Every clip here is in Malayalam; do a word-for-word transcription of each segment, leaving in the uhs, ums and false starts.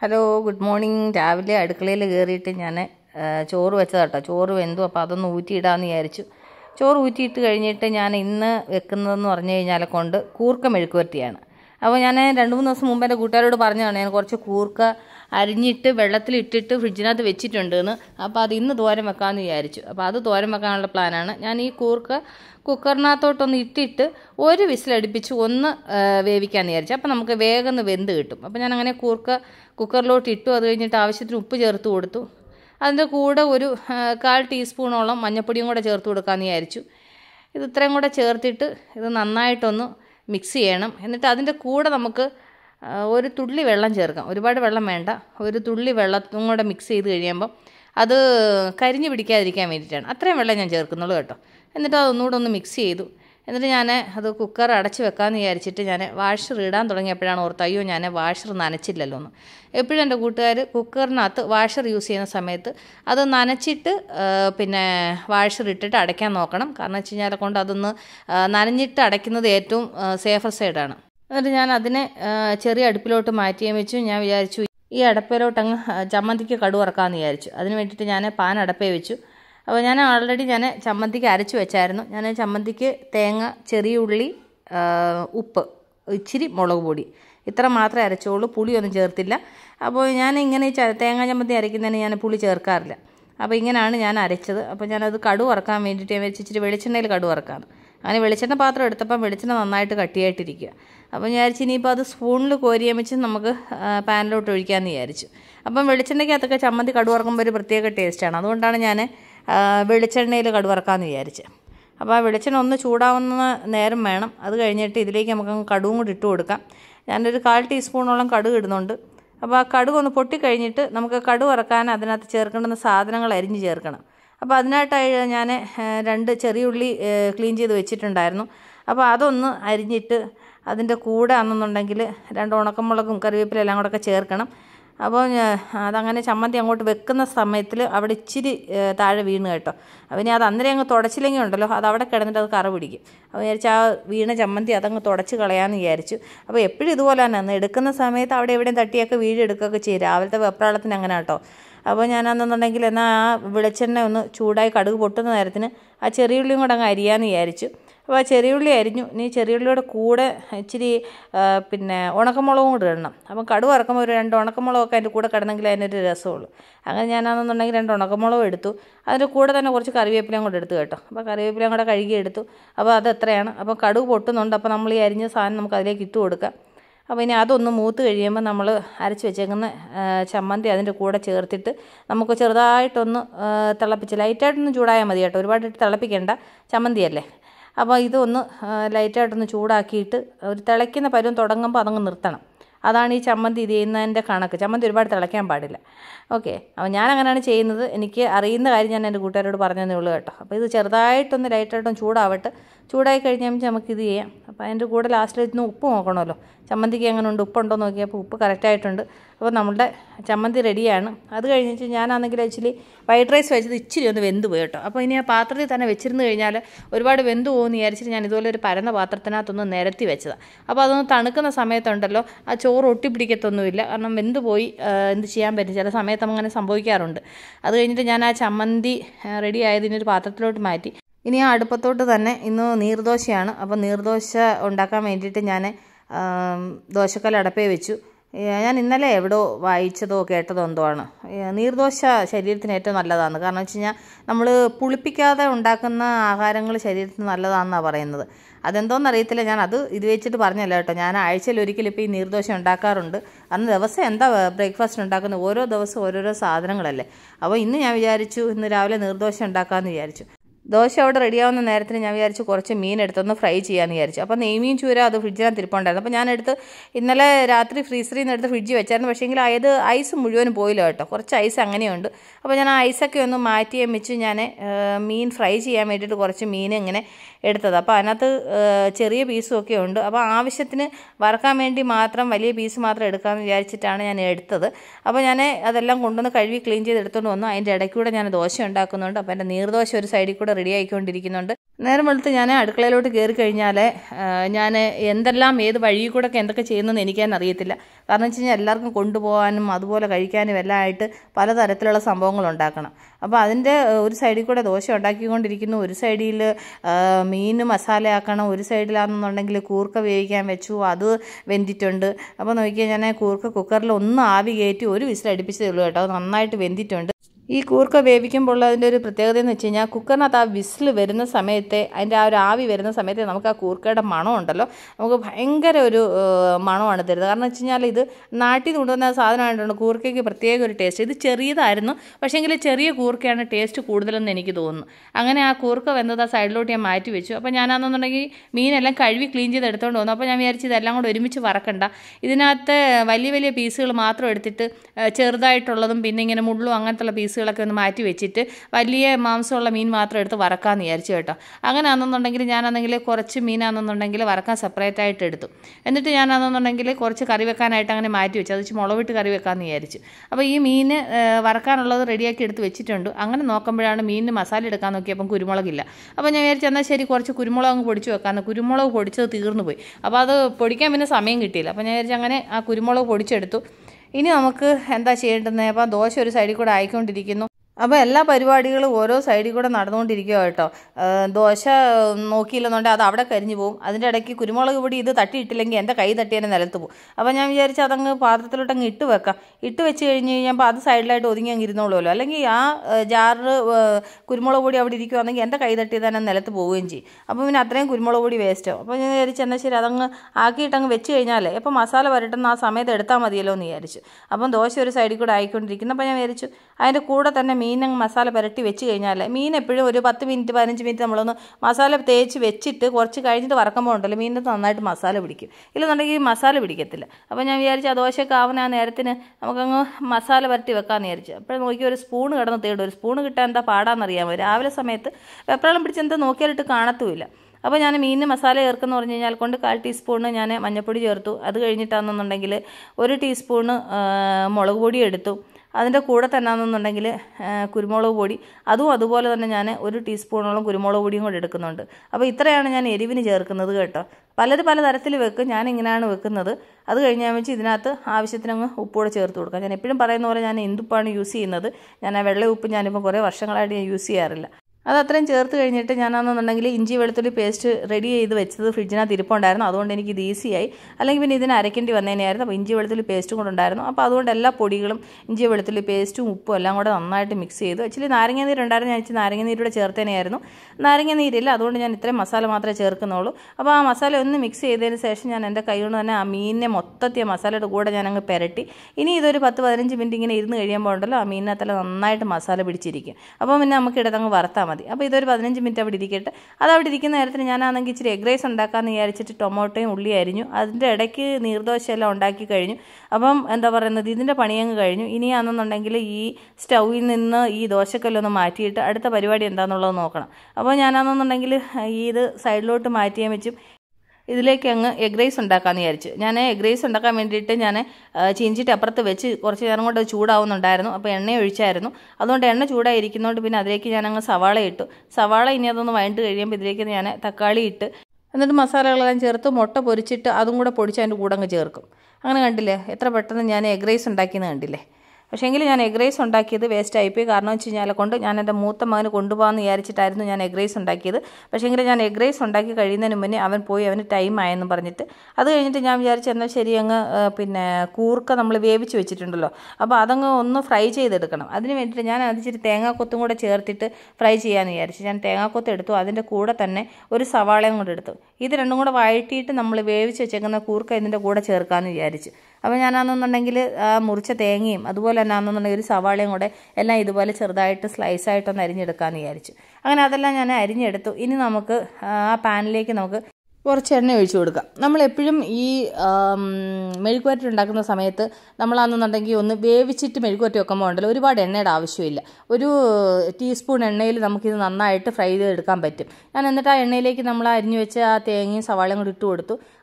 Hello, good morning. രാവിലെ അടുക്കളയിൽ കയറിയിട്ട് ഞാൻ ചോറ് വെച്ചതാട്ടോ. ചോറ് വെന്തു. അപ്പോൾ അതൊന്ന് ഊറ്റിയിടാമെന്ന് വിചാരിച്ചു. ചോറ് ഊറ്റിയിട്ട് കഴിഞ്ഞിട്ട് ഞാൻ ഇന്ന് വെക്കുന്നതെന്ന് പറഞ്ഞു കഴിഞ്ഞാൽ കൊണ്ട് കൂർക്ക മെഴുക്കുവരട്ടിയാണ്. അപ്പോൾ ഞാൻ രണ്ട് മൂന്ന് ദിവസം മുമ്പ് എൻ്റെ കൂട്ടുകാരോട് പറഞ്ഞതാണ് ഞാൻ കുറച്ച് കൂർക്ക അരിഞ്ഞിട്ട് വെള്ളത്തിലിട്ടിട്ട് ഫ്രിഡ്ജിനകത്ത് വെച്ചിട്ടുണ്ടെന്ന്. അപ്പോൾ അത് ഇന്ന് തോരൻ വെക്കാമെന്ന് വിചാരിച്ചു. അപ്പോൾ അത് തോരൻ വെക്കാനുള്ള പ്ലാനാണ്. ഞാൻ ഈ കൂർക്ക കുക്കറിനകത്തോട്ടൊന്ന് ഇട്ടിട്ട് ഒരു വിസിലടുപ്പിച്ച് ഒന്ന് വേവിക്കാമെന്ന് വിചാരിച്ചു. അപ്പോൾ നമുക്ക് വേഗം ഒന്ന് വെന്ത് കിട്ടും. അപ്പോൾ ഞാൻ അങ്ങനെ കൂർക്ക കുക്കറിലോട്ട് ഇട്ടു. അത് കഴിഞ്ഞിട്ട് ആവശ്യത്തിന് ഉപ്പ് ചേർത്ത് കൊടുത്തു. അതിൻ്റെ കൂടെ ഒരു കാൽ ടീസ്പൂണോളം മഞ്ഞൾപ്പൊടിയും കൂടെ ചേർത്ത് കൊടുക്കാമെന്ന് വിചാരിച്ചു. ഇത് ഇത്രയും കൂടെ ചേർത്തിട്ട് ഇത് നന്നായിട്ടൊന്ന് മിക്സ് ചെയ്യണം. എന്നിട്ട് അതിൻ്റെ കൂടെ നമുക്ക് ഒരു തുള്ളി വെള്ളം ചേർക്കാം. ഒരുപാട് വെള്ളം വേണ്ട, ഒരു തുള്ളി വെള്ളത്തും കൂടെ മിക്സ് ചെയ്ത് കഴിയുമ്പം അത് കരിഞ്ഞ് പിടിക്കാതിരിക്കാൻ വേണ്ടിയിട്ടാണ് അത്രയും വെള്ളം ഞാൻ ചേർക്കുന്നുള്ളൂ കേട്ടോ. എന്നിട്ട് അതൊന്നുകൂടെ ഒന്ന് മിക്സ് ചെയ്തു. എന്നിട്ട് ഞാൻ അത് കുക്കർ അടച്ച് വെക്കാമെന്ന് വിചാരിച്ചിട്ട് ഞാൻ വാഷർ ഇടാൻ തുടങ്ങിയപ്പോഴാണ് ഓർത്ത് അയ്യോ ഞാൻ വാഷർ നനച്ചില്ലല്ലോ എന്ന്. എപ്പോഴും എൻ്റെ കൂട്ടുകാർ കുക്കറിനകത്ത് വാഷർ യൂസ് ചെയ്യുന്ന സമയത്ത് അത് നനച്ചിട്ട് പിന്നെ വാഷർ ഇട്ടിട്ട് അടയ്ക്കാൻ നോക്കണം. കാരണം വെച്ച് കഴിഞ്ഞാൽ കൊണ്ട് അതൊന്ന് നനഞ്ഞിട്ട് അടയ്ക്കുന്നത് ഏറ്റവും സേഫർ സൈഡാണ്. എന്നിട്ട് ഞാൻ അതിനെ ചെറിയ അടുപ്പിലോട്ട് മാറ്റിയും വെച്ചു. ഞാൻ വിചാരിച്ചു ഈ അടപ്പയിലോട്ട് അങ്ങ് ചമ്മന്തിക്ക് കടുക് വറക്കാമെന്ന് വിചാരിച്ചു. അതിന് വേണ്ടിയിട്ട് ഞാൻ പാൻ അടപ്പേ വെച്ചു. അപ്പോൾ ഞാൻ ഓൾറെഡി ഞാൻ ചമ്മന്തിക്ക് അരച്ച് വെച്ചായിരുന്നു. ഞാൻ ചമ്മന്തിക്ക് തേങ്ങ, ചെറിയ ഉള്ളി, ഉപ്പ്, ഇച്ചിരി മുളക് പൊടി ഇത്ര മാത്രമേ അരച്ചുള്ളൂ. പുളിയൊന്നും ചേർത്തില്ല. അപ്പോൾ ഞാൻ ഇങ്ങനെ തേങ്ങ ചമ്മന്തി അരയ്ക്കുന്നതിന് ഞാൻ പുളി ചേർക്കാറില്ല. അപ്പോൾ ഇങ്ങനെയാണ് ഞാൻ അരച്ചത്. അപ്പോൾ ഞാനത് കടുക് വറക്കാൻ വേണ്ടിയിട്ട് ഞാൻ വെച്ച് ഇച്ചിരി വെളിച്ചെണ്ണയിൽ കടുക് വറക്കാണ്. അങ്ങനെ വെളിച്ചെണ്ണ പാത്രം എടുത്തപ്പം വെളിച്ചെണ്ണ നന്നായിട്ട് കട്ടിയായിട്ടിരിക്കുക. അപ്പോൾ ഞാൻ വിചാരിച്ചു ഇനിയിപ്പോൾ അത് സ്പൂണിൽ കോരിയം വെച്ച് നമുക്ക് പാനിലോട്ട് ഒഴിക്കാമെന്ന് വിചാരിച്ചു. അപ്പം വെളിച്ചെണ്ണയ്ക്കകത്തൊക്കെ ചമ്മന്തി കടുക് വറക്കുമ്പോൾ ഒരു പ്രത്യേക ടേസ്റ്റാണ്. അതുകൊണ്ടാണ് ഞാൻ വെളിച്ചെണ്ണയിൽ കടുക് വറക്കാമെന്ന് വിചാരിച്ചത്. അപ്പോൾ ആ വെളിച്ചെണ്ണ ഒന്ന് ചൂടാവുന്ന നേരം വേണം. അത് കഴിഞ്ഞിട്ട് ഇതിലേക്ക് നമുക്ക് കടുകും കൂടി ഇട്ട് കൊടുക്കാം. ഞാനൊരു കാൽ ടീസ്പൂണോളം കടുക് ഇടുന്നുണ്ട്. അപ്പോൾ ആ കടുക് ഒന്ന് പൊട്ടിക്കഴിഞ്ഞിട്ട് നമുക്ക് കടുക് വറക്കാൻ അതിനകത്ത് ചേർക്കേണ്ടുന്ന സാധനങ്ങൾ അരിഞ്ഞ് ചേർക്കണം. അപ്പോൾ അതിനായിട്ടായി ഞാൻ രണ്ട് ചെറിയ ഉള്ളി ക്ലീൻ ചെയ്ത് വെച്ചിട്ടുണ്ടായിരുന്നു. അപ്പോൾ അതൊന്ന് അരിഞ്ഞിട്ട് അതിൻ്റെ കൂടെ ആണെന്നുണ്ടെങ്കിൽ രണ്ട് ഉണക്കമുളകും കറിവേപ്പില എല്ലാം കൂടെ ഒക്കെ ചേർക്കണം. അപ്പോൾ അതങ്ങനെ ചമ്മന്തി അങ്ങോട്ട് വെക്കുന്ന സമയത്തിൽ അവിടെ ഇച്ചിരി താഴെ വീണ് കേട്ടോ. അപ്പോൾ ഇനി അത് അന്നേരം അങ്ങ് തുടച്ചില്ലെങ്കിൽ ഉണ്ടല്ലോ അത് അവിടെ കിടന്നിട്ട് അത് കറ പിടിക്കും. അപ്പോൾ വിചാരിച്ചു ആ വീണ ചമ്മന്തി അതങ്ങ് തുടച്ച് കളയാമെന്ന് വിചാരിച്ചു. അപ്പോൾ എപ്പോഴും ഇതുപോലെ തന്നെ അന്ന് എടുക്കുന്ന സമയത്ത് അവിടെ എവിടെയും തട്ടിയൊക്കെ വീഴെടുക്കുകയൊക്കെ ചെയ്യും. രാവിലത്തെ വെപ്രാളത്തിന് അങ്ങനെ കേട്ടോ. അപ്പോൾ ഞാനെന്നുണ്ടെങ്കിൽ എന്നാൽ ആ വെളിച്ചെണ്ണ ഒന്ന് ചൂടായി കടുക് പൊട്ടുന്ന നേരത്തിന് ആ ചെറിയുള്ളിയും കൂടെ അങ്ങ് അരിയാമെന്ന് വിചാരിച്ചു. അപ്പോൾ ആ ചെറിയുള്ളി അരിഞ്ഞു. ഇനി ചെറിയുള്ളിയുടെ കൂടെ ഇച്ചിരി പിന്നെ ഉണക്കമുളകും കൂടെ ഇടണം. അപ്പം കടുക് വറക്കുമ്പോൾ ഒരു രണ്ട് ഉണക്കമുളകൊക്കെ അതിൻ്റെ കൂടെ കിടന്നെങ്കിൽ അതിനൊരു രസമുള്ളൂ. അങ്ങനെ ഞാനാണെന്നുണ്ടെങ്കിൽ രണ്ട് ഉണക്കമുളകും എടുത്തു. അതിൻ്റെ കൂടെ തന്നെ കുറച്ച് കറിവേപ്പിലയും കൂടെ എടുത്തു കേട്ടോ. അപ്പോൾ കറിവേപ്പിലയും കൂടെ കഴുകി എടുത്തു. അപ്പോൾ അത് എത്രയാണ്. അപ്പോൾ കടുക് പൊട്ടുന്നുണ്ട്. അപ്പോൾ നമ്മൾ ഈ അരിഞ്ഞ സാധനം നമുക്ക് അതിലേക്ക് ഇട്ട് കൊടുക്കാം. അപ്പോൾ ഇനി അതൊന്ന് മൂത്ത് കഴിയുമ്പോൾ നമ്മൾ അരച്ച് വെച്ചേക്കുന്ന ചമ്മന്തി അതിൻ്റെ കൂടെ ചേർത്തിട്ട് നമുക്ക് ചെറുതായിട്ടൊന്ന് തിളപ്പിച്ച് ലൈറ്റായിട്ടൊന്ന് ചൂടായാൽ മതി കേട്ടോ. ഒരുപാടിട്ട് തിളപ്പിക്കേണ്ട, ചമ്മന്തിയല്ലേ. അപ്പോൾ ഇതൊന്ന് ലൈറ്റായിട്ടൊന്ന് ചൂടാക്കിയിട്ട് ഒരു തിളയ്ക്കുന്ന പരുവം തുടങ്ങുമ്പോൾ അതങ്ങ് നിർത്തണം. അതാണ് ഈ ചമ്മന്തി ഇത് ചെയ്യുന്നതിൻ്റെ കണക്ക്. ചമ്മന്തി ഒരുപാട് തിളയ്ക്കാൻ പാടില്ല. ഓക്കെ, അപ്പോൾ ഞാൻ അങ്ങനെയാണ് ചെയ്യുന്നത്. എനിക്ക് അറിയുന്ന കാര്യം ഞാൻ എൻ്റെ കൂട്ടുകാരോട് പറഞ്ഞതേ ഉള്ളൂ കേട്ടോ. അപ്പോൾ ഇത് ചെറുതായിട്ടൊന്ന് ലൈറ്റായിട്ടൊന്ന് ചൂടാവട്ടെ. ചൂടായി കഴിഞ്ഞാൽ നമുക്കിത് ചെയ്യാം. അപ്പോൾ അതിൻ്റെ കൂടെ ലാസ്റ്റിൽ ഇന്ന് ഉപ്പ് നോക്കണമല്ലോ. ചമ്മന്തിക്ക് എങ്ങനെ ഉണ്ട്, ഉപ്പുണ്ടോ നോക്കിയപ്പോൾ ഉപ്പ് കറക്റ്റായിട്ടുണ്ട്. അപ്പോൾ നമ്മളുടെ ചമ്മന്തി റെഡിയാണ്. അത് കഴിഞ്ഞിട്ട് ഞാനാണെങ്കിൽ ആക്ച്വലി വൈറ്റ് റൈസ് വെച്ചത് ഇച്ചിരി ഒന്ന് വെന്ത് പോയി കേട്ടോ. അപ്പോൾ ഇനി ആ പാത്രത്തിൽ തന്നെ വെച്ചിരുന്ന് കഴിഞ്ഞാൽ ഒരുപാട് വെന്ത് പോകുമെന്ന് വിചാരിച്ചിട്ട് ഞാൻ ഇതുപോലെ ഒരു പരന്ന പാത്രത്തിനകത്തൊന്ന് നിരത്തി വെച്ചതാണ്. അപ്പോൾ അതൊന്ന് തണുക്കുന്ന സമയത്തുണ്ടല്ലോ ആ ചോറ് ഒട്ടിപ്പിടിക്കത്തൊന്നുമില്ല. കാരണം വെന്ത് പോയി എന്ത് ചെയ്യാൻ പറ്റും, ചില സമയത്ത് അങ്ങനെ സംഭവിക്കാറുണ്ട്. അത് കഴിഞ്ഞിട്ട് ഞാൻ ആ ചമ്മന്തി റെഡി ആയതിനൊരു പാത്രത്തിലോട്ട് മാറ്റി. ഇനി ആ അടുപ്പത്തോട്ട് തന്നെ ഇന്ന് നീർദോശയാണ്. അപ്പോൾ നീർദോശ ഉണ്ടാക്കാൻ വേണ്ടിയിട്ട് ഞാൻ ദോശക്കല്ല് അടപ്പേ വെച്ചു. ഞാൻ ഇന്നലെ എവിടെയോ വായിച്ചതോ കേട്ടതോ എന്തോ ആണ് നീർദോശ ശരീരത്തിന് ഏറ്റവും നല്ലതാണ്. കാരണം വെച്ച് കഴിഞ്ഞാൽ നമ്മൾ പുളിപ്പിക്കാതെ ഉണ്ടാക്കുന്ന ആഹാരങ്ങൾ ശരീരത്തിന് നല്ലതാണെന്നാണ് പറയുന്നത്. അതെന്തോന്ന് അറിയത്തില്ല. ഞാൻ അത് ഇത് വെച്ചിട്ട് പറഞ്ഞല്ലോ കേട്ടോ. ഞാൻ ആഴ്ചയിൽ ഒരിക്കലും ഇപ്പോൾ ഈ നീർദോശ ഉണ്ടാക്കാറുണ്ട്. അന്ന് ദിവസം എന്താ ബ്രേക്ക്ഫാസ്റ്റ് ഉണ്ടാക്കുന്നത്, ഓരോ ദിവസം ഓരോരോ സാധനങ്ങളല്ലേ. അപ്പോൾ ഇന്ന് ഞാൻ വിചാരിച്ചു ഇന്ന് രാവിലെ നീർദോശ ഉണ്ടാക്കാമെന്ന് വിചാരിച്ചു. ദോശ അവിടെ റെഡിയാവുന്ന നേരത്തിന് ഞാൻ വിചാരിച്ചു കുറച്ച് മീൻ എടുത്തൊന്ന് ഫ്രൈ ചെയ്യാമെന്ന് വിചാരിച്ചു. അപ്പോൾ നെയ്മീൻ ചൂര അത് ഫ്രിഡ്ജിനകത്ത് ഇരിപ്പുണ്ടായിരുന്നു. അപ്പോൾ ഞാനെടുത്ത് ഇന്നലെ രാത്രി ഫ്രീസറിൽ നിന്ന് എടുത്ത് ഫ്രിഡ്ജിൽ വെച്ചായിരുന്നു. പക്ഷേങ്കിൽ അത് ഐസ് മുഴുവനും പോയില്ല കേട്ടോ. കുറച്ച് ഐസ് അങ്ങനെയുണ്ട്. അപ്പോൾ ഞാൻ ആ ഐസൊക്കെ ഒന്ന് മാറ്റിയും വെച്ച് ഞാൻ മീൻ ഫ്രൈ ചെയ്യാൻ വേണ്ടിയിട്ട് കുറച്ച് മീൻ ഇങ്ങനെ എടുത്തത്. അപ്പോൾ അതിനകത്ത് ചെറിയ പീസും ഒക്കെ ഉണ്ട്. അപ്പോൾ ആവശ്യത്തിന് വറക്കാൻ വേണ്ടി മാത്രം വലിയ പീസ് മാത്രം എടുക്കാമെന്ന് വിചാരിച്ചിട്ടാണ് ഞാൻ എടുത്തത്. അപ്പോൾ ഞാൻ അതെല്ലാം കൊണ്ടുവന്ന് കഴുകി ക്ലീൻ ചെയ്ത് എടുത്തുകൊണ്ട് വന്നു. അതിൻ്റെ ഇടയ്ക്കൂടെ ഞാൻ ദോശ ഉണ്ടാക്കുന്നുണ്ട്. അപ്പോൾ എൻ്റെ നീർദോശ ഒരു സൈഡിൽ കൂടെ റെഡി ആയിക്കൊണ്ടിരിക്കുന്നുണ്ട്. നേരം വെളുത്ത് ഞാൻ അടുക്കളയിലോട്ട് കയറി കഴിഞ്ഞാൽ ഞാൻ എന്തെല്ലാം ഏത് വഴി കൂടെ ഒക്കെ എന്തൊക്കെ ചെയ്യുന്നതെന്ന് എനിക്കാൻ അറിയത്തില്ല. കാരണം വെച്ച് കഴിഞ്ഞാൽ എല്ലാവർക്കും കൊണ്ടുപോകാനും അതുപോലെ കഴിക്കാനും എല്ലാം ആയിട്ട് പലതരത്തിലുള്ള സംഭവങ്ങൾ ഉണ്ടാക്കണം. അപ്പോൾ അതിൻ്റെ ഒരു സൈഡിൽ കൂടെ ദോശ ഉണ്ടാക്കിക്കൊണ്ടിരിക്കുന്നു, ഒരു സൈഡിൽ മീൻ മസാലയാക്കണം, ഒരു സൈഡിലാണെന്നുണ്ടെങ്കിൽ കൂർക്ക വേവിക്കാൻ വെച്ചു, അത് വെന്തിട്ടുണ്ട്. അപ്പോൾ നോക്കിയാൽ ഞാൻ കൂർക്ക കുക്കറിൽ ഒന്ന് ആവി കയറ്റി ഒരു വിസിൽ അടുപ്പിച്ചതേ ഉള്ളൂ കേട്ടോ. അത് നന്നായിട്ട് വെന്തിട്ടുണ്ട്. ഈ കൂർക്ക വേവിക്കുമ്പോൾ അതിൻ്റെ ഒരു പ്രത്യേകത എന്ന് വെച്ച് കഴിഞ്ഞാൽ കുക്കറിനകത്ത് ആ വിസിൽ വരുന്ന സമയത്തെ അതിൻ്റെ ആ ഒരു ആവി വരുന്ന സമയത്തെ നമുക്ക് ആ കൂർക്കയുടെ മണം ഉണ്ടല്ലോ, നമുക്ക് ഭയങ്കര ഒരു മണമാണ് തരുന്നത്. കാരണം വെച്ച് കഴിഞ്ഞാൽ ഇത് നാട്ടിൽ നിന്ന് കൊണ്ടുവന്ന സാധനമായിട്ടുണ്ട്. കൂർക്കയ്ക്ക് പ്രത്യേക ഒരു ടേസ്റ്റ്. ഇത് ചെറിയതായിരുന്നു, പക്ഷേ എങ്കിൽ ചെറിയ കൂർക്കയാണ് ടേസ്റ്റ് കൂടുതലെന്ന് എനിക്ക് തോന്നുന്നു. അങ്ങനെ ആ കൂർക്ക വെന്തത് ആ സൈഡിലോട്ട് ഞാൻ മാറ്റി വെച്ചു. അപ്പോൾ ഞാനാണെന്നുണ്ടെങ്കിൽ മീനെല്ലാം കഴുകി ക്ലീൻ ചെയ്ത് എടുത്തുകൊണ്ട് വന്നു. അപ്പോൾ ഞാൻ വിചാരിച്ചു ഇതെല്ലാം കൂടെ ഒരുമിച്ച് വറക്കണ്ട, ഇതിനകത്ത് വലിയ വലിയ പീസുകൾ മാത്രം എടുത്തിട്ട് ചെറുതായിട്ടുള്ളതും പിന്നെ ഇങ്ങനെ മുള്ളും അങ്ങനത്തുള്ള പീസ് ൊക്കെ ഒന്ന് മാറ്റി വെച്ചിട്ട് വലിയ മാംസമുള്ള മീൻ മാത്രം എടുത്ത് വറക്കാമെന്ന് വിചാരിച്ചു കേട്ടോ. അങ്ങനെ ആണെന്നുണ്ടെങ്കിൽ ഞാനാണെങ്കിൽ കുറച്ച് മീനാണെന്നുണ്ടെങ്കിൽ വറക്കാൻ സെപ്പറേറ്റ് ആയിട്ട് എടുത്തു. എന്നിട്ട് ഞാനാണെന്നുണ്ടെങ്കിൽ കുറച്ച് കറി വെക്കാനായിട്ട് അങ്ങനെ മാറ്റി വെച്ചു. അത് വെച്ച് മുളകിട്ട് കറി വെക്കാമെന്ന് വിചാരിച്ചു. അപ്പോൾ ഈ മീൻ വറക്കാനുള്ളത് റെഡിയാക്കി എടുത്ത് വെച്ചിട്ടുണ്ട്. അങ്ങനെ നോക്കുമ്പോഴാണ് മീനിന് മസാല എടുക്കാൻ നോക്കിയപ്പം കുരുമുളകില്ല. അപ്പോൾ ഞാൻ വിചാരിച്ചു എന്നാൽ ശരി കുറച്ച് കുരുമുളക് അങ്ങ് പൊടിച്ച് വെക്കാമെന്ന്. കുരുമുളക് പൊടിച്ചത് തീർന്നു പോയി. അപ്പോൾ അത് പൊടിക്കാൻ പിന്നെ സമയം കിട്ടിയില്ല. അപ്പോൾ ഞാൻ വിചാരിച്ചു അങ്ങനെ ആ കുരുമുളക് പൊടിച്ചെടുത്തു. ഇനി നമുക്ക് എന്താ ചെയ്യേണ്ടത്? അപ്പോൾ ദോശ ഒരു സൈഡിൽ കൂടെ ആയിക്കൊണ്ടിരിക്കുന്നു. അപ്പോൾ എല്ലാ പരിപാടികളും ഓരോ സൈഡിൽ കൂടെ നടന്നുകൊണ്ടിരിക്കുക കേട്ടോ. ദോശ നോക്കിയില്ലെന്നുണ്ടെങ്കിൽ അത് അവിടെ കരിഞ്ഞു പോകും. അതിൻ്റെ ഇടയ്ക്ക് കുരുമുളക് പൊടി ഇത് തട്ടിയിട്ടില്ലെങ്കിൽ എൻ്റെ കൈ തട്ടിയാൽ നിലത്ത് പോകും. അപ്പോൾ ഞാൻ വിചാരിച്ചു അതങ്ങ് പാത്രത്തിലോട്ടങ്ങ് ഇട്ട് വെക്കാം. ഇട്ട് വെച്ച് കഴിഞ്ഞ് കഴിഞ്ഞപ്പോൾ അത് സൈഡിലായിട്ട് ഒതുങ്ങി അങ്ങ് ഇരുന്നോളുമല്ലോ. അല്ലെങ്കിൽ ആ ജാറിൽ കുരുമുളക് പൊടി അവിടെ ഇരിക്കുവാണെങ്കിൽ എൻ്റെ കൈ തട്ടി തന്നെ നിലത്ത് പോവുകയും ചെയ്യും. അപ്പോൾ പിന്നെ അത്രയും കുരുമുളക് പൊടി വേസ്റ്റാവും. അപ്പോൾ ഞാൻ വിചാരിച്ചു എന്നാൽ ശരി അതങ്ങ് ആക്കിയിട്ടങ്ങ് വെച്ച് കഴിഞ്ഞാൽ അപ്പോൾ മസാല വരട്ടുന്ന ആ സമയത്ത് എടുത്താൽ മതിയല്ലോ എന്ന് വിചാരിച്ചു. അപ്പം ദോശ ഒരു സൈഡിൽ കൂടെ ആയിക്കൊണ്ടിരിക്കുന്നു. അപ്പോൾ ഞാൻ വിചാരിച്ചു അതിൻ്റെ കൂടെ തന്നെ മീൻ അങ്ങ് മസാല പുരട്ടി വെച്ച് കഴിഞ്ഞാൽ മീൻ എപ്പോഴും ഒരു പത്ത് മിനിറ്റ് പതിനഞ്ച് മിനിറ്റ് നമ്മളൊന്ന് മസാല തേച്ച് വെച്ചിട്ട് കുറച്ച് കഴിഞ്ഞിട്ട് വറക്കുമ്പോൾ ഉണ്ടല്ലോ മീനിനകത്ത് നന്നായിട്ട് മസാല പിടിക്കും. ഇല്ലെന്നുണ്ടെങ്കിൽ മസാല പിടിക്കത്തില്ല. അപ്പോൾ ഞാൻ വിചാരിച്ചു ആ ദോശയൊക്കെ ആവുന്ന ആ നേരത്തിന് നമുക്കങ്ങ് മസാല പുരട്ടി വെക്കാമെന്ന് വിചാരിച്ചു. അപ്പോൾ നോക്കി ഒരു സ്പൂൺ കിടന്ന് തേടും. ഒരു സ്പൂൺ കിട്ടാൻ എന്താ പാടാന്നറിയാമോ? രാവിലെ സമയത്ത് വെപ്രാളം പിടിച്ചെന്താ നോക്കിയാലിട്ട് കാണത്തുമില്ല. അപ്പോൾ ഞാൻ മീനിന് മസാല ചേർക്കെന്ന് പറഞ്ഞു കഴിഞ്ഞാൽ കൊണ്ട് കാൽ ടീസ്പൂണ് ഞാൻ മഞ്ഞൾപ്പൊടി ചേർത്തു. അത് കഴിഞ്ഞിട്ടാണെന്നുണ്ടെങ്കിൽ ഒരു ടീസ്പൂണ് മുളക് പൊടി എടുത്തു. അതിൻ്റെ കൂടെ തന്നെ ആണെന്നുണ്ടെങ്കിൽ കുരുമുളക് പൊടി അതും അതുപോലെ തന്നെ ഞാൻ ഒരു ടീസ്പൂണോളം കുരുമുളക് പൊടിയും കൂടെ എടുക്കുന്നുണ്ട്. അപ്പോൾ ഇത്രയാണ് ഞാൻ എരിവിന് ചേർക്കുന്നത് കേട്ടോ. പലരും പല തരത്തിൽ വെക്കും, ഞാൻ ഇങ്ങനെയാണ് വെക്കുന്നത്. അത് കഴിഞ്ഞാൽ വെച്ച് ഇതിനകത്ത് ആവശ്യത്തിനങ്ങ് ഉപ്പൂടെ ചേർത്ത് കൊടുക്കാം. ഞാൻ എപ്പോഴും പറയുന്ന പോലെ ഞാൻ എന്തുപ്പാണ് യൂസ് ചെയ്യുന്നത്. ഞാൻ ആ വെള്ള ഉപ്പ് ഞാനിപ്പോൾ കുറേ വർഷങ്ങളായിട്ട് ഞാൻ യൂസ് ചെയ്യാറില്ല. അത് അത്രയും ചേർത്ത് കഴിഞ്ഞിട്ട് ഞാനാണെന്നുണ്ടെങ്കിൽ ഇഞ്ചി വെളുത്തുള്ളി പേസ്റ്റ് റെഡി ചെയ്ത് വെച്ചത് ഫ്രിഡ്ജിനകത്ത് ഇരിപ്പുണ്ടായിരുന്നു. അതുകൊണ്ട് എനിക്ക് ഇത് ഈസിയായി. അല്ലെങ്കിൽ പിന്നെ ഇതിന് അരയ്ക്കേണ്ടി വന്നതിനായിരുന്നു. അപ്പോൾ ഇഞ്ചി വെളുത്തുള്ളി പേസ്റ്റും കൂടെ ഉണ്ടായിരുന്നു. അപ്പോൾ അതുകൊണ്ട് എല്ലാ പൊടികളും ഇഞ്ചി വെളുത്തുള്ളി പേസ്റ്റും ഉപ്പും എല്ലാം കൂടെ നന്നായിട്ട് മിക്സ് ചെയ്തു. ആക്ച്വലി നാരങ്ങ നീരുണ്ടായിരുന്നു. ഞാൻ ഇച്ചിരി നാരങ്ങ നീരൂടെ ചേർത്തേനെയായിരുന്നു. നാരങ്ങ നീരില്ല, അതുകൊണ്ട് ഞാൻ ഇത്രയും മസാല മാത്രമേ ചേർക്കുന്നുള്ളൂ. അപ്പോൾ ആ മസാല ഒന്ന് മിക്സ് ചെയ്തതിന് ശേഷം ഞാൻ എൻ്റെ കൈ കൊണ്ട് തന്നെ ആ മീനിനെ മൊത്തത്തിൽ മസാലയുടെ കൂടെ ഞാൻ അങ്ങ് പുരട്ടി. ഇനി ഇതൊരു പത്ത് പതിനഞ്ച് മിനിറ്റ് ഇങ്ങനെ ഇരുന്ന് കഴിയുമ്പോൾ ഉണ്ടല്ലോ ആ മീനിനകത്തെല്ലാം നന്നായിട്ട് മസാല പിടിച്ചിരിക്കും. അപ്പോൾ പിന്നെ നമുക്ക് ഇടത്തങ്ങ് വറുത്താൽ മതി. അപ്പോൾ ഇതൊരു പതിനഞ്ച് മിനിറ്റ് അവിടെ ഇരിക്കട്ടെ. അത് അവിടെ ഇരിക്കുന്ന നേരത്തിന് ഞാനാണെങ്കിൽ ഇച്ചിരി എഗ് റൈസ് ഉണ്ടാക്കാമെന്ന് വിചാരിച്ചിട്ട് ടൊമാറ്റോയും ഉള്ളി അരിഞ്ഞു. അതിൻ്റെ ഇടയ്ക്ക് നീർദോശയെല്ലാം ഉണ്ടാക്കി കഴിഞ്ഞു. അപ്പം എന്താ പറയുന്നത് ഇതിൻ്റെ പണിയങ്ങ് കഴിഞ്ഞു. ഇനിയാണെന്നുണ്ടെങ്കിൽ ഈ സ്റ്റൗവിൽ നിന്ന് ഈ ദോശക്കല്ലൊന്ന് മാറ്റിയിട്ട് അടുത്ത പരിപാടി എന്താണെന്നുള്ളത് നോക്കണം. അപ്പോൾ ഞാനാണെന്നുണ്ടെങ്കിൽ ഈ ഇത് സൈഡിലോട്ട് മാറ്റിയാൻ വെച്ചും ഇതിലേക്ക് അങ്ങ് എഗ് റൈസ് ഉണ്ടാക്കാമെന്ന് വിചാരിച്ചു. ഞാൻ എഗ് റൈസ് ഉണ്ടാക്കാൻ വേണ്ടിയിട്ട് ഞാൻ ചീഞ്ചിട്ട് അപ്പുറത്ത് വെച്ച് കുറച്ച് നേരം കൊണ്ട് ചൂടാവുന്നുണ്ടായിരുന്നു. അപ്പോൾ എണ്ണ ഒഴിച്ചായിരുന്നു. അതുകൊണ്ട് എണ്ണ ചൂടായിരിക്കുന്നതുകൊണ്ട് പിന്നെ അതിലേക്ക് ഞാൻ അങ്ങ് സവാള ഇട്ടു. സവാള ഇനി അതൊന്ന് വഴണ്ട് കഴിയുമ്പോൾ ഇതിലേക്ക് ഞാൻ തക്കാളി ഇട്ട് എന്നിട്ട് മസാലകളെല്ലാം ചേർത്ത് മുട്ട പൊരിച്ചിട്ട് അതും കൂടെ പൊടിച്ച് അതിൻ്റെ കൂടെ അങ്ങ് ചേർക്കും. അങ്ങനെ കണ്ടില്ലേ എത്ര പെട്ടെന്ന് ഞാൻ എഗ് റൈസ് ഉണ്ടാക്കിയെന്ന് കണ്ടില്ലേ. പക്ഷേ എങ്കിൽ ഞാൻ എഗ് റൈസ് ഉണ്ടാക്കിയത് വേസ്റ്റ് ആയിപ്പോയി. കാരണം വെച്ച് കഴിഞ്ഞാൽ കൊണ്ട് ഞാൻ എൻ്റെ മൂത്ത മകന് കൊണ്ടുപോകാമെന്ന് വിചാരിച്ചിട്ടായിരുന്നു ഞാൻ എഗ് റൈസ് ഉണ്ടാക്കിയത്. പക്ഷേ എങ്കിൽ ഞാൻ എഗ് റൈസ് ഉണ്ടാക്കി കഴിയുന്നതിന് മുന്നേ അവൻ പോയി, അവന് ടൈം ആയെന്ന് പറഞ്ഞിട്ട്. അത് കഴിഞ്ഞിട്ട് ഞാൻ വിചാരിച്ചു എന്നാൽ ശരി അങ്ങ് പിന്നെ കൂർക്ക നമ്മൾ വേവിച്ച് വെച്ചിട്ടുണ്ടല്ലോ, അപ്പോൾ അതങ്ങ് ഒന്ന് ഫ്രൈ ചെയ്തെടുക്കണം. അതിന് വേണ്ടിയിട്ട് ഞാൻ അതിച്ചിരി തേങ്ങാക്കൊത്തും കൂടെ ചേർത്തിട്ട് ഫ്രൈ ചെയ്യാമെന്ന് വിചാരിച്ചു. ഞാൻ തേങ്ങാക്കൊത്ത് എടുത്തു. അതിൻ്റെ കൂടെ തന്നെ ഒരു സവാളയും കൂടെ എടുത്തു. ഇത് രണ്ടും കൂടെ വഴറ്റിയിട്ട് നമ്മൾ വേവിച്ച് വെച്ചേക്കുന്ന കൂർക്ക ഇതിൻ്റെ കൂടെ ചേർക്കാമെന്ന് വിചാരിച്ചു. അപ്പോൾ ഞാനാണെന്നുണ്ടെങ്കിൽ മുറിച്ച തേങ്ങയും അതുപോലെ തന്നെ ആണെന്നുണ്ടെങ്കിൽ ഒരു സവാളയും കൂടെ എല്ലാം ഇതുപോലെ ചെറുതായിട്ട് സ്ലൈസായിട്ടൊന്ന് അരിഞ്ഞെടുക്കാമെന്ന് വിചാരിച്ചു. അങ്ങനെ അതെല്ലാം ഞാൻ അരിഞ്ഞെടുത്തു. ഇനി നമുക്ക് ആ പാനിലേക്ക് നമുക്ക് കുറച്ച് എണ്ണ ഒഴിച്ചു കൊടുക്കാം. നമ്മളെപ്പോഴും ഈ മെഴുക്കുവരട്ടി ഉണ്ടാക്കുന്ന സമയത്ത് നമ്മളാണെന്നുണ്ടെങ്കിൽ ഒന്ന് വേവിച്ചിട്ട് മെഴുക്കുവരട്ടി വെക്കുമ്പോൾ ഉണ്ടല്ലോ ഒരുപാട് എണ്ണയുടെ ആവശ്യമില്ല. ഒരു ടീസ്പൂൺ എണ്ണയിൽ നമുക്കിത് നന്നായിട്ട് ഫ്രൈ ചെയ്തെടുക്കാൻ പറ്റും. ഞാൻ എന്നിട്ട് ആ എണ്ണയിലേക്ക് നമ്മൾ അരിഞ്ഞു വെച്ച് ആ തേങ്ങയും സവാളയും കൂടി ഇട്ട് കൊടുത്തു.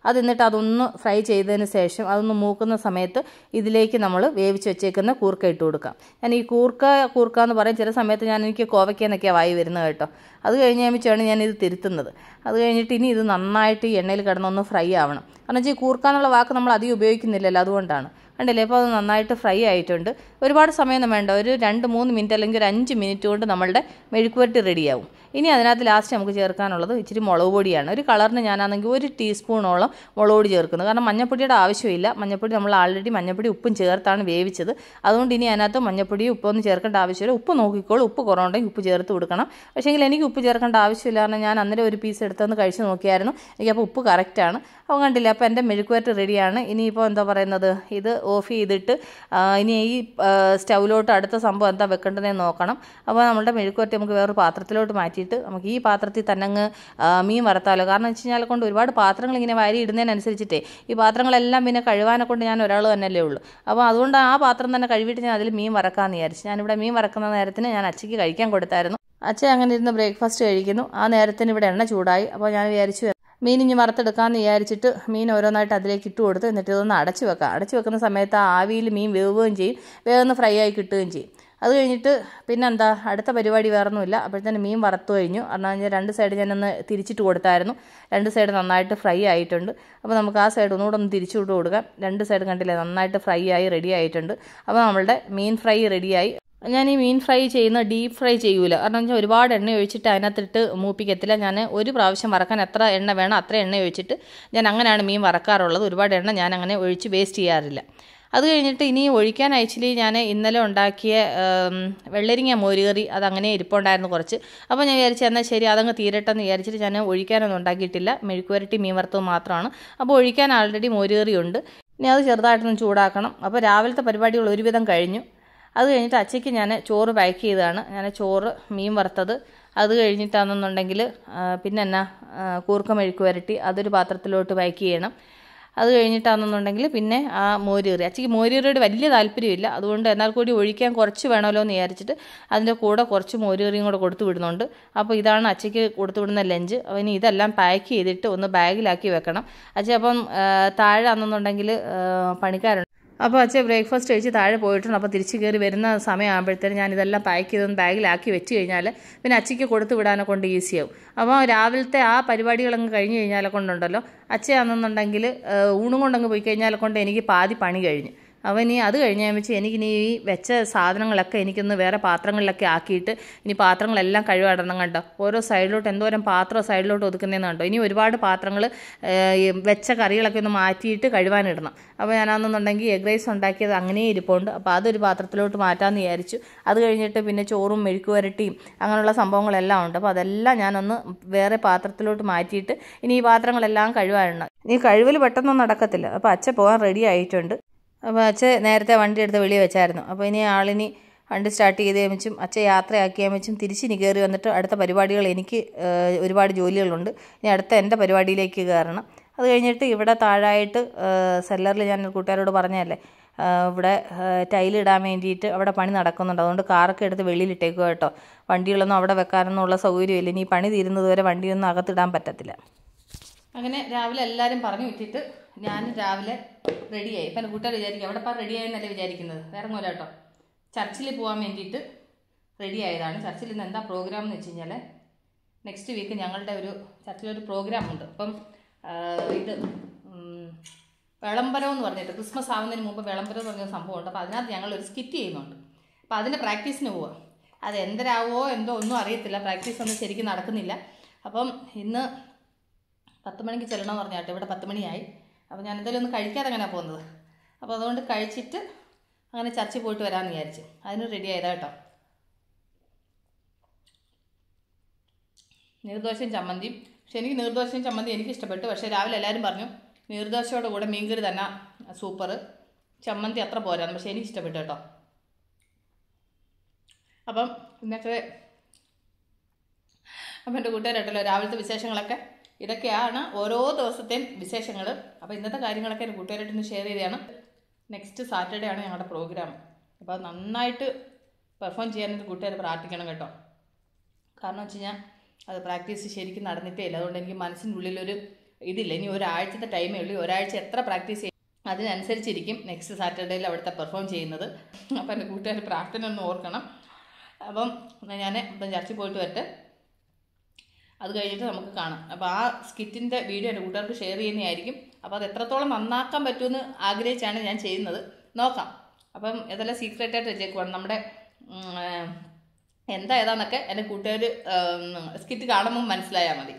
അത് എന്നിട്ട് അതൊന്ന് ഫ്രൈ ചെയ്തതിന് ശേഷം അതൊന്ന് മൂക്കുന്ന സമയത്ത് ഇതിലേക്ക് നമ്മൾ വേവിച്ച് വെച്ചേക്കുന്ന കൂർക്ക ഇട്ട് കൊടുക്കാം. ഞാൻ ഈ കൂർക്ക കൂർക്ക എന്ന് പറയും, ചില സമയത്ത് ഞാൻ എനിക്ക് കോവയ്ക്കെന്നൊക്കെയാണ് വായി വരുന്നത് കേട്ടോ. അത് കഴിഞ്ഞ് കഴിയുമ്പോഴാണ് ഞാനിത് തിരുത്തുന്നത്. അത് കഴിഞ്ഞിട്ട് ഇനി ഇത് നന്നായിട്ട് ഈ എണ്ണയിൽ കിടന്നൊന്ന് ഫ്രൈ ആവണം. കാരണം വെച്ചാൽ ഈ കൂർക്ക എന്നുള്ള വാക്ക് നമ്മൾ അധികം ഉപയോഗിക്കുന്നില്ലല്ലോ, അതുകൊണ്ടാണ്. കണ്ടില്ലേ, അപ്പോൾ അത് നന്നായിട്ട് ഫ്രൈ ആയിട്ടുണ്ട്. ഒരുപാട് സമയമൊന്നും വേണ്ട, ഒരു രണ്ട് മൂന്ന് മിനിറ്റ് അല്ലെങ്കിൽ ഒരു അഞ്ച് മിനിറ്റ് കൊണ്ട് നമ്മളുടെ മെഴുക്കുവരട്ടി റെഡിയാവും. ഇനി അതിനകത്ത് ലാസ്റ്റ് നമുക്ക് ചേർക്കാനുള്ളത് ഇച്ചിരി മുളക് പൊടിയാണ്. ഒരു കളറിന് ഞാനാണെങ്കിൽ ഒരു ടീസ്പൂണോളം മുളക് പൊടി ചേർക്കുന്നത്. കാരണം മഞ്ഞപ്പൊടിയുടെ ആവശ്യമില്ല. മഞ്ഞപ്പൊടി നമ്മൾ ആൾറെഡി മഞ്ഞപ്പൊടി ഉപ്പും ചേർത്താണ് വേവിച്ചത്. അതുകൊണ്ട് ഇനി അതിനകത്ത് മഞ്ഞപ്പൊടിയും ഉപ്പൊന്നും ചേർക്കേണ്ട ആവശ്യമില്ല. ഉപ്പ് നോക്കിക്കോളൂ, ഉപ്പ് കുറവുണ്ടെങ്കിൽ ഉപ്പ് ചേർത്ത് കൊടുക്കണം. പക്ഷേങ്കിൽ എനിക്ക് ഉപ്പ് ചേർക്കേണ്ട ആവശ്യമില്ല. കാരണം ഞാൻ അന്നേരം ഒരു പീസ് എടുത്തൊന്ന് കഴിച്ച് നോക്കിയായിരുന്നു, എനിക്കപ്പോൾ ഉപ്പ് കറക്റ്റാണ്. അപ്പോൾ കണ്ടില്ല, അപ്പോൾ എൻ്റെ മെഴുക്കുവരട്ടി റെഡിയാണ്. ഇനിയിപ്പോൾ എന്താ പറയുന്നത്, ഇത് ഓഫ് ചെയ്തിട്ട് ഇനി ഈ സ്റ്റൗവിലോട്ട് അടുത്ത സംഭവം എന്താ വെക്കേണ്ടതെന്ന് നോക്കണം. അപ്പോൾ നമ്മളുടെ മെഴുക്കുവരട്ടി നമുക്ക് വേറൊരു പാത്രത്തിലോട്ട് മാറ്റിയിട്ട് നമുക്ക് ഈ പാത്രത്തിൽ തന്നെ അങ്ങ് മീൻ വറുത്താലോ. കാരണം വെച്ച് കഴിഞ്ഞാൽ കൊണ്ട് ഒരുപാട് പാത്രങ്ങൾ ഇങ്ങനെ വാരി ഇടുന്നതിനനുസരിച്ചിട്ടേ ഈ പാത്രങ്ങളെല്ലാം പിന്നെ കഴുകാനെ കൊണ്ട് ഞാൻ ഒരാൾ തന്നെയല്ലേ ഉള്ളൂ. അപ്പോൾ അതുകൊണ്ട് ആ പാത്രം തന്നെ കഴുകിയിട്ട് ഞാൻ അതിൽ മീൻ വറക്കാമെന്ന് വിചാരിച്ചു. ഞാനിവിടെ മീൻ വറക്കുന്ന നേരത്തിന് ഞാൻ അച്ചയ്ക്ക് കഴിക്കാൻ കൊടുത്തായിരുന്നു. അച്ഛൻ അങ്ങനെ ഇരുന്ന് ബ്രേക്ക്ഫാസ്റ്റ് കഴിക്കുന്നു. ആ നേരത്തിന് ഇവിടെ എണ്ണ ചൂടായി. അപ്പോൾ ഞാൻ വിചാരിച്ചു മീൻ ഇനി വറുത്തെടുക്കാമെന്ന് വിചാരിച്ചിട്ട് മീൻ ഓരോന്നായിട്ട് അതിലേക്ക് ഇട്ട് കൊടുത്ത് എന്നിട്ട് ഇതൊന്ന് അടച്ച് വെക്കാം. അടച്ച് വെക്കുന്ന സമയത്ത് ആ ആവിയിൽ മീൻ വേവുകയും ചെയ്യും, വേഗം ഫ്രൈ ആയി കിട്ടുകയും ചെയ്യും. അത് കഴിഞ്ഞിട്ട് പിന്നെന്താ അടുത്ത പരിപാടി വേറൊന്നുമില്ല. അപ്പോഴത്തേന് മീൻ വറുത്തു കഴിഞ്ഞു. കാരണം രണ്ട് സൈഡ് ഞാനൊന്ന് തിരിച്ചിട്ട് കൊടുത്തായിരുന്നു. രണ്ട് സൈഡ് നന്നായിട്ട് ഫ്രൈ ആയിട്ടുണ്ട്. അപ്പോൾ നമുക്ക് ആ സൈഡ് ഒന്നുകൂടെ ഒന്ന് തിരിച്ചിട്ട് കൊടുക്കാം. രണ്ട് സൈഡ് കണ്ടില്ലേ, നന്നായിട്ട് ഫ്രൈ ആയി റെഡി ആയിട്ടുണ്ട്. അപ്പോൾ നമ്മളുടെ മീൻ ഫ്രൈ റെഡിയായി. ഞാൻ ഈ മീൻ ഫ്രൈ ചെയ്യുന്ന ഡീപ്പ് ഫ്രൈ ചെയ്യൂല. കാരണം വെച്ചാൽ ഒരുപാട് എണ്ണ ഒഴിച്ചിട്ട് അതിനകത്തിട്ട് മൂപ്പിക്കത്തില്ല. ഞാൻ ഒരു പ്രാവശ്യം വറക്കാൻ എത്ര എണ്ണ വേണം അത്ര എണ്ണ ഒഴിച്ചിട്ട് ഞാൻ അങ്ങനെയാണ് മീൻ വറക്കാറുള്ളത്. ഒരുപാട് എണ്ണ ഞാൻ അങ്ങനെ ഒഴിച്ച് വേസ്റ്റ് ചെയ്യാറില്ല. അത് കഴിഞ്ഞിട്ട് ഇനി ഒഴിക്കാൻ ആക്ച്വലി ഞാൻ ഇന്നലെ ഉണ്ടാക്കിയ വെള്ളരിങ്ങ മോരുകറി അതങ്ങനെ ഇരിപ്പുണ്ടായിരുന്നു കുറച്ച്. അപ്പോൾ ഞാൻ വിചാരിച്ചു എന്നാൽ ശരി അതങ്ങ് തീരട്ടെന്ന് വിചാരിച്ചിട്ട് ഞാൻ ഒഴിക്കാനൊന്നും ഉണ്ടാക്കിയിട്ടില്ല. മെഴുക്കുവരട്ടി മീൻ വറുത്തത് മാത്രമാണ്. അപ്പോൾ ഒഴിക്കാൻ ആൾറെഡി മോരുകറി ഉണ്ട്. ഇനി അത് ചെറുതായിട്ടൊന്ന് ചൂടാക്കണം. അപ്പോൾ രാവിലത്തെ പരിപാടികൾ ഒരുവിധം കഴിഞ്ഞു. അത് കഴിഞ്ഞിട്ട് അച്ചയ്ക്ക് ഞാൻ ചോറ് പാക്ക് ചെയ്തതാണ്. ഞാൻ ചോറ്, മീൻ വറുത്തത്, അത് കഴിഞ്ഞിട്ടാണെന്നുണ്ടെങ്കിൽ പിന്നെ എന്നാ കൂർക്ക മെഴുക്ക് വരട്ടി അതൊരു പാത്രത്തിലോട്ട് പാക്ക് ചെയ്യണം. അത് കഴിഞ്ഞിട്ടാണെന്നുണ്ടെങ്കിൽ പിന്നെ ആ മോരുകറി. അച്ചയ്ക്ക് മോരുകറിയോട് വലിയ താല്പര്യമില്ല. അതുകൊണ്ട് എന്നാൽ കൂടി ഒഴിക്കാൻ കുറച്ച് വേണമല്ലോ എന്ന് വിചാരിച്ചിട്ട് അതിൻ്റെ കൂടെ കുറച്ച് മോരുകറിയും കൂടെ കൊടുത്തു വിടുന്നുണ്ട്. അപ്പോൾ ഇതാണ് അച്ചയ്ക്ക് കൊടുത്തു വിടുന്ന ലഞ്ച്. അപ്പോൾ ഇനി ഇതെല്ലാം പാക്ക് ചെയ്തിട്ട് ഒന്ന് ബാഗിലാക്കി വെക്കണം. അച്ഛ അപ്പം താഴെ ആണെന്നുണ്ടെങ്കിൽ പണിക്കാരുണ്ട്. അപ്പോൾ അച്ഛൻ ബ്രേക്ക്ഫാസ്റ്റ് കഴിച്ച് താഴെ പോയിട്ടുണ്ട്. അപ്പോൾ തിരിച്ച് കയറി വരുന്ന സമയമാകുമ്പോഴത്തേനും ഞാനിതെല്ലാം പാക്ക് ചെയ്തൊന്ന് ബാഗിലാക്കി വെച്ച് കഴിഞ്ഞാൽ പിന്നെ അച്ചയ്ക്ക് കൊടുത്തു വിടാനെ കൊണ്ട് ഈസിയാവും. അപ്പോൾ രാവിലത്തെ ആ പരിപാടികളങ്ങ് കഴിഞ്ഞ് കഴിഞ്ഞാൽ കൊണ്ടുണ്ടല്ലോ, അച്ഛയാണെന്നുണ്ടെങ്കിൽ ഊണും കൊണ്ടങ്ങ് പോയി കഴിഞ്ഞാൽ കൊണ്ട് എനിക്ക് പാതി പണി കഴിഞ്ഞ്. അപ്പോൾ ഇനി അത് കഴിഞ്ഞ് വെച്ച് എനിക്കിനി ഈ വെച്ച സാധനങ്ങളൊക്കെ എനിക്കൊന്ന് വേറെ പാത്രങ്ങളിലൊക്കെ ആക്കിയിട്ട് ഇനി പാത്രങ്ങളെല്ലാം കഴുകിടണം കണ്ടോ. ഓരോ സൈഡിലോട്ട് എന്തോരം പാത്രം സൈഡിലോട്ട് ഒതുക്കുന്നതെന്ന് കണ്ടോ. ഇനി ഒരുപാട് പാത്രങ്ങൾ വെച്ച കറികളൊക്കെ ഒന്ന് മാറ്റിയിട്ട് കഴുകാനിടണം. അപ്പോൾ ഞാനാണെന്നുണ്ടെങ്കിൽ എഗ് റൈസ് ഉണ്ടാക്കിയത് അങ്ങനെ ഇരിപ്പുണ്ട്. അപ്പോൾ അതൊരു പാത്രത്തിലോട്ട് മാറ്റാമെന്ന് വിചാരിച്ചു. അത് കഴിഞ്ഞിട്ട് പിന്നെ ചോറും മെഴുക്ക് വരട്ടിയും അങ്ങനെയുള്ള സംഭവങ്ങളെല്ലാം ഉണ്ട്. അപ്പോൾ അതെല്ലാം ഞാനൊന്ന് വേറെ പാത്രത്തിലോട്ട് മാറ്റിയിട്ട് ഇനി ഈ പാത്രങ്ങളെല്ലാം കഴുകാനിടണം. ഇനി കഴുകൽ പെട്ടെന്നൊന്നും നടക്കത്തില്ല. അപ്പോൾ അച്ഛൻ പോകാൻ റെഡി ആയിട്ടുണ്ട്. അപ്പോൾ അച്ഛൻ നേരത്തെ വണ്ടി എടുത്ത് വെളിയിൽ വെച്ചായിരുന്നു. അപ്പോൾ ഇനി ആളിനി വണ്ടി സ്റ്റാർട്ട് ചെയ്ത് വെച്ചും അച്ഛൻ യാത്രയാക്കിയാൽ വെച്ചും തിരിച്ചിനി കയറി വന്നിട്ട് അടുത്ത പരിപാടികൾ എനിക്ക് ഒരുപാട് ജോലികളുണ്ട്. ഇനി അടുത്ത എൻ്റെ പരിപാടിയിലേക്ക് കയറണം. അത് കഴിഞ്ഞിട്ട് ഇവിടെ താഴായിട്ട് സെല്ലറിൽ ഞാൻ കൂട്ടുകാരോട് പറഞ്ഞതല്ലേ, ഇവിടെ ടൈലിടാൻ വേണ്ടിയിട്ട് അവിടെ പണി നടക്കുന്നുണ്ട്. അതുകൊണ്ട് കാറൊക്കെ എടുത്ത് വെളിയിലിട്ടേക്കുക കേട്ടോ. വണ്ടികളൊന്നും അവിടെ വെക്കാനൊന്നുള്ള സൗകര്യമില്ല. ഇനി പണി തീരുന്നത് വരെ വണ്ടിയൊന്നും അകത്തിടാൻ പറ്റത്തില്ല. അങ്ങനെ രാവിലെ എല്ലാവരും പറഞ്ഞു വിട്ടിട്ട് ഞാൻ രാവിലെ റെഡിയായി. ഇപ്പം എൻ്റെ കൂട്ടുകാർ വിചാരിക്കും അവിടെ ഇപ്പം റെഡിയായെന്നല്ലേ വിചാരിക്കുന്നത്. വേറെ ഒന്നുമില്ല കേട്ടോ, ചർച്ചിൽ പോകാൻ വേണ്ടിയിട്ട് റെഡി ആയതാണ്. ചർച്ചിൽ ഇന്ന് എന്താ പ്രോഗ്രാം എന്ന് വെച്ച് കഴിഞ്ഞാൽ നെക്സ്റ്റ് വീക്ക് ഞങ്ങളുടെ ഒരു ചർച്ചിലൊരു പ്രോഗ്രാമുണ്ട്. അപ്പം ഇത് വിളംബരം എന്ന് പറഞ്ഞിട്ട് ക്രിസ്മസ് ആവുന്നതിന് മുമ്പ് വിളംബരം എന്ന് പറഞ്ഞ സംഭവമുണ്ട്. അപ്പോൾ അതിനകത്ത് ഞങ്ങളൊരു സ്കിറ്റ് ചെയ്യുന്നുണ്ട്. അപ്പോൾ അതിൻ്റെ പ്രാക്ടീസിന് പോവാം. അത് എന്തരാവോ എന്തോ ഒന്നും അറിയത്തില്ല. പ്രാക്ടീസ് ഒന്നും ശരിക്കും നടക്കുന്നില്ല. അപ്പം ഇന്ന് പത്ത് മണിക്ക് ചെല്ലണമെന്ന് പറഞ്ഞാട്ടെ, ഇവിടെ പത്ത് മണിയായി. അപ്പോൾ ഞാൻ എന്തായാലും ഒന്ന് കഴിക്കാതെ അങ്ങനെ പോകുന്നത്. അപ്പോൾ അതുകൊണ്ട് കഴിച്ചിട്ട് അങ്ങനെ ചർച്ചിൽ പോയിട്ട് വരാമെന്ന് വിചാരിച്ചു. അതിന് റെഡി ആയതാ കേട്ടോ. നീർദോശയും ചമ്മന്തിയും. പക്ഷെ എനിക്ക് നീർദോശയും ചമ്മന്തിയും എനിക്ക് ഇഷ്ടപ്പെട്ടു. പക്ഷേ രാവിലെ എല്ലാവരും പറഞ്ഞു നീർദോശയോടെ കൂടെ മീൻകറി തന്നെ സൂപ്പർ, ചമ്മന്തി അത്ര പോരാന്ന്. പക്ഷേ എനിക്ക് ഇഷ്ടപ്പെട്ടു കേട്ടോ. അപ്പം ഇന്നത്തെ അപ്പം എൻ്റെ കൂട്ടുകാരായിട്ടല്ലോ രാവിലത്തെ വിശേഷങ്ങളൊക്കെ ഇതൊക്കെയാണ് ഓരോ ദിവസത്തെയും വിശേഷങ്ങൾ. അപ്പോൾ ഇന്നത്തെ കാര്യങ്ങളൊക്കെ എൻ്റെ കൂട്ടുകാരായിട്ടൊന്ന് ഷെയർ ചെയ്തതാണ്. നെക്സ്റ്റ് സാറ്റർഡേ ആണ് ഞങ്ങളുടെ പ്രോഗ്രാം. അപ്പോൾ അത് നന്നായിട്ട് പെർഫോം ചെയ്യാൻ എൻ്റെ കൂട്ടുകാർ പ്രാർത്ഥിക്കണം കേട്ടോ. കാരണം വെച്ച് കഴിഞ്ഞാൽ അത് പ്രാക്ടീസ് ശരിക്കും നടന്നിട്ടേ ഇല്ല. അതുകൊണ്ട് എനിക്ക് മനസ്സിൻ്റെ ഉള്ളിലൊരു ഇതില്ല, ഇനി ഒരാഴ്ചത്തെ ടൈമേ ഉള്ളൂ. ഒരാഴ്ച എത്ര പ്രാക്ടീസ് ചെയ്യും അതിനനുസരിച്ചിരിക്കും നെക്സ്റ്റ് സാറ്റർഡേയിൽ അവിടുത്തെ പെർഫോം ചെയ്യുന്നത്. അപ്പോൾ എൻ്റെ കൂട്ടുകാർ പ്രാർത്ഥന ഒന്ന് ഓർക്കണം. അപ്പം ഞാൻ ഇപ്പം ചർച്ചിൽ പോയിട്ട് വരട്ടെ, അത് കഴിഞ്ഞിട്ട് നമുക്ക് കാണാം. അപ്പോൾ ആ സ്കിറ്റിൻ്റെ വീഡിയോ എൻ്റെ കൂട്ടുകാർക്ക് ഷെയർ ചെയ്യുന്നതായിരിക്കും. അപ്പോൾ അത് എത്രത്തോളം നന്നാക്കാൻ പറ്റുമെന്ന് ആഗ്രഹിച്ചാണ് ഞാൻ ചെയ്യുന്നത്. നോക്കാം. അപ്പം ഇതെല്ലാം സീക്രട്ടായിട്ട് വെച്ചേക്കുവാണ്. നമ്മുടെ എന്താ ഏതാന്നൊക്കെ എൻ്റെ കൂട്ടുകാർ സ്കിറ്റ് കാണുമ്പോൾ മനസ്സിലായാൽ മതി.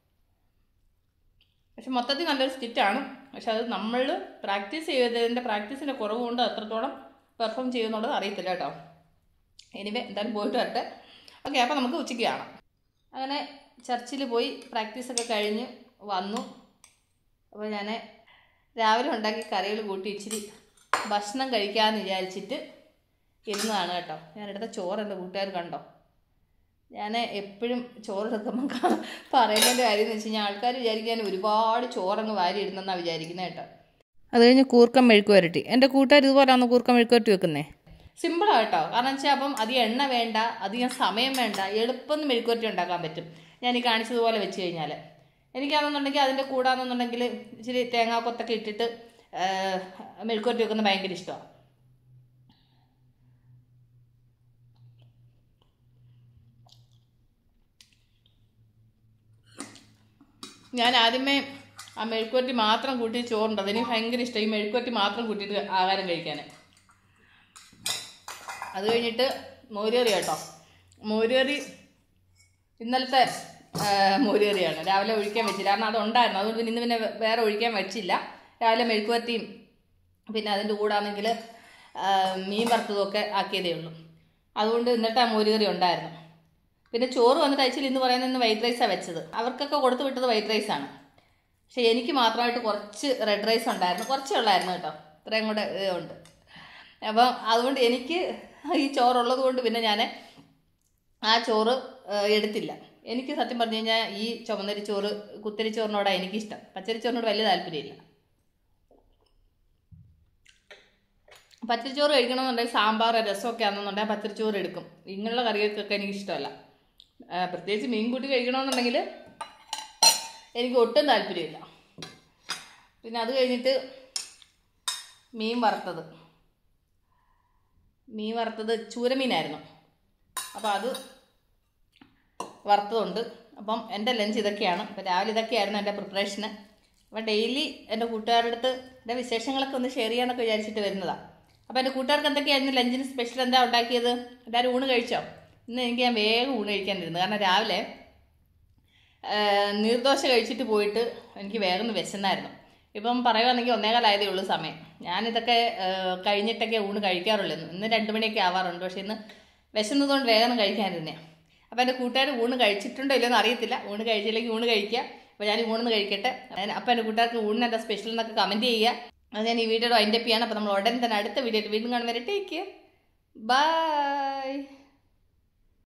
പക്ഷെ മൊത്തത്തിൽ നല്ലൊരു സ്കിറ്റാണ്. പക്ഷെ അത് നമ്മൾ പ്രാക്ടീസ് ചെയ്തതിൻ്റെ പ്രാക്ടീസിൻ്റെ കുറവ് കൊണ്ട് എത്രത്തോളം പെർഫോം ചെയ്യുന്നുള്ളത് അറിയത്തില്ല കേട്ടോ. എനിവേ എന്തായാലും പോയിട്ട് വരട്ടെ. ഓക്കെ, അപ്പോൾ നമുക്ക് ഉച്ചയ്ക്ക് കാണാം. അങ്ങനെ ചർച്ചിൽ പോയി പ്രാക്ടീസൊക്കെ കഴിഞ്ഞ് വന്നു. അപ്പോൾ ഞാൻ രാവിലെ ഉണ്ടാക്കി കറികൾ കൂട്ടി ഇച്ചിരി ഭക്ഷണം കഴിക്കാമെന്ന് വിചാരിച്ചിട്ട് ഇരുന്നതാണ് കേട്ടോ. ഞാനെടുത്ത ചോറ് എൻ്റെ കൂട്ടുകാർ കണ്ടോ. ഞാൻ എപ്പോഴും ചോറെടുക്കുമ്പോൾ പറയുന്നതിൻ്റെ കാര്യം എന്ന് വെച്ച് കഴിഞ്ഞാൽ ആൾക്കാർ വിചാരിക്കാൻ ഒരുപാട് ചോറങ്ങ് വാരി ഇടുന്നെന്നാണ് വിചാരിക്കുന്നത് കേട്ടോ. അത് കഴിഞ്ഞ് കൂർക്കം മെഴുക്ക് വരട്ടി. എൻ്റെ കൂട്ടുകാർ ഇതുപോലെയാണ് കൂർക്കം മെഴുക്ക് വരട്ടി വെക്കുന്നത്. സിമ്പിളാണ് കേട്ടോ. കാരണം വെച്ചാൽ അപ്പം അധികം എണ്ണ വേണ്ട, അധികം സമയം വേണ്ട, എളുപ്പം മെഴുക്ക് വരട്ടി ഉണ്ടാക്കാൻ പറ്റും. ഞാൻ ഈ കാണിച്ചതുപോലെ വെച്ച് കഴിഞ്ഞാൽ എനിക്കാണെന്നുണ്ടെങ്കിൽ അതിൻ്റെ കൂടാണെന്നുണ്ടെങ്കിൽ ഇച്ചിരി തേങ്ങാക്കൊത്തൊക്കെ ഇട്ടിട്ട് മെഴുക്ക് വരട്ടി വെക്കുന്നത് ഭയങ്കര ഇഷ്ടമാണ്. ഞാൻ ആദ്യമേ ആ മെഴുക്കുവരട്ടി മാത്രം കൂട്ടി ചോറുണ്ട്, അതെനിക്ക് ഭയങ്കര ഇഷ്ടം ഈ മെഴുക്കുവരട്ടി മാത്രം കൂട്ടിയിട്ട് ആഹാരം കഴിക്കാൻ. അത് കഴിഞ്ഞിട്ട് മോരുകറി കേട്ടോ. മോരുകറി ഇന്നലത്തെ മോരുകറിയാണ്. രാവിലെ ഒഴിക്കാൻ വെച്ചില്ല, കാരണം അതുണ്ടായിരുന്നു. അതുകൊണ്ട് പിന്നെ ഇന്ന് പിന്നെ വേറെ ഒഴിക്കാൻ വെച്ചില്ല. രാവിലെ മെഴുക്കുവരട്ടിയും പിന്നെ അതിൻ്റെ കൂടാണെങ്കിൽ മീൻ വറുത്തതൊക്കെ ആക്കിയതേ ഉള്ളൂ. അതുകൊണ്ട് ഇന്നത്തെ ആ മോരുകറി ഉണ്ടായിരുന്നു. പിന്നെ ചോറ് വന്നിട്ട് അയച്ചിൽ ഇന്ന് പറയുന്നത് ഇന്ന് വൈറ്റ് റൈസാണ് വെച്ചത്. അവർക്കൊക്കെ കൊടുത്തു വിട്ടത് വൈറ്റ് റൈസാണ്. പക്ഷേ എനിക്ക് മാത്രമായിട്ട് കുറച്ച് റെഡ് റൈസ് ഉണ്ടായിരുന്നു, കുറച്ചേ ഉള്ളായിരുന്നു കേട്ടോ. ഇത്രയും കൂടെ ഉണ്ട്. അപ്പം അതുകൊണ്ട് എനിക്ക് ഈ ചോറുള്ളത് കൊണ്ട് പിന്നെ ഞാൻ ആ ചോറ് എടുത്തില്ല. എനിക്ക് സത്യം പറഞ്ഞു കഴിഞ്ഞാൽ ഈ ചുമന്നരി ചോറ് കുത്തരി ചോറിനോടാണ് എനിക്കിഷ്ടം. പച്ചരി ചോറിനോട് വലിയ താല്പര്യമില്ല. പച്ചരിച്ചോറ് കഴിക്കണമെന്നുണ്ടെങ്കിൽ സാമ്പാർ രസമൊക്കെ ആണെന്നുണ്ടെങ്കിൽ പച്ചരിച്ചോറ് എടുക്കും. ഇങ്ങനെയുള്ള കറികൾക്കൊക്കെ എനിക്കിഷ്ടമല്ല. പ്രത്യേകിച്ച് മീൻ കൂട്ടി കഴിക്കണമെന്നുണ്ടെങ്കിൽ എനിക്ക് ഒട്ടും താല്പര്യമില്ല. പിന്നെ അത് കഴിഞ്ഞിട്ട് മീൻ വറുത്തത് മീൻ വറുത്തത് ചൂരമീനായിരുന്നു. അപ്പോൾ അത് വറുത്തതുണ്ട്. അപ്പം എൻ്റെ ലഞ്ച് ഇതൊക്കെയാണ്. അപ്പോൾ രാവിലെ ഇതൊക്കെയായിരുന്നു എൻ്റെ പ്രിപ്പറേഷന്. അപ്പോൾ ഡെയിലി എൻ്റെ കൂട്ടുകാരുടെ അടുത്ത് എൻ്റെ വിശേഷങ്ങളൊക്കെ ഒന്ന് ഷെയർ ചെയ്യാനൊക്കെ വിചാരിച്ചിട്ട് വരുന്നതാണ്. അപ്പോൾ എൻ്റെ കൂട്ടുകാർക്ക് എന്തൊക്കെയായിരുന്നു ലഞ്ചിന് സ്പെഷ്യൽ എന്താ ഉണ്ടാക്കിയത്? എല്ലാവരും ഊണ് കഴിച്ചോ? ഇന്ന് എനിക്ക് ഞാൻ വേഗം ഊണ് കഴിക്കാനിരുന്നു. കാരണം രാവിലെ നീർദോശ കഴിച്ചിട്ട് പോയിട്ട് എനിക്ക് വേഗം വിശന്നായിരുന്നു. ഇപ്പം പറയുകയാണെങ്കിൽ ഒന്നേകാലായതേ ഉള്ളൂ സമയം. ഞാനിതൊക്കെ കഴിഞ്ഞിട്ടൊക്കെ ഊണ് കഴിക്കാറുള്ളൂ. ഇന്ന് രണ്ട് മണിയൊക്കെ ആവാറുണ്ട്. പക്ഷേ ഇന്ന് വിശന്നതുകൊണ്ട് വേഗം കഴിക്കാനിരുന്നേ. അപ്പോൾ എൻ്റെ കൂട്ടുകാർ ഊണ് കഴിച്ചിട്ടുണ്ടോ ഇല്ലെന്ന് അറിയത്തില്ല. ഊണ് കഴിച്ചില്ലെങ്കിൽ ഊണ് കഴിക്കുക. അപ്പോൾ ഞാൻ ഊണെന്ന് കഴിക്കട്ടെ. അപ്പോൾ എൻ്റെ കൂട്ടുകാർക്ക് ഊണിന് എന്താ സ്പെഷ്യൽ എന്നൊക്കെ കമൻറ്റ് ചെയ്യുക. അത് ഞാൻ ഈ വീഡിയോയുടെ വൈൻഡപ്പ് ചെയ്യാണ്. അപ്പോൾ നമ്മൾ ഉടൻ തന്നെ അടുത്ത വീഡിയോ വീണ്ടും കാണുന്നവരെ ടേക്ക് കെയർ. ബൈ.